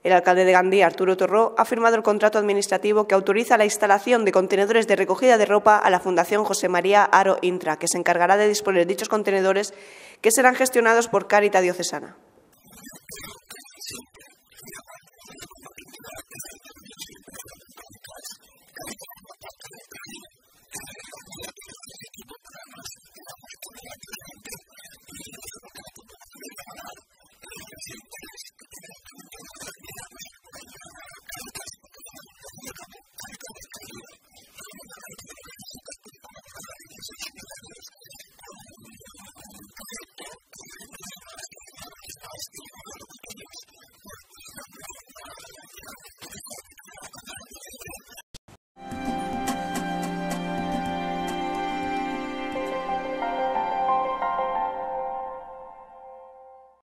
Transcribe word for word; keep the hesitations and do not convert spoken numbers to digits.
El alcalde de Gandía, Arturo Torró, ha firmado el contrato administrativo que autoriza la instalación de contenedores de recogida de ropa a la Fundación José María Haro Intra, que se encargará de disponer dichos contenedores que serán gestionados por Cáritas Diocesana.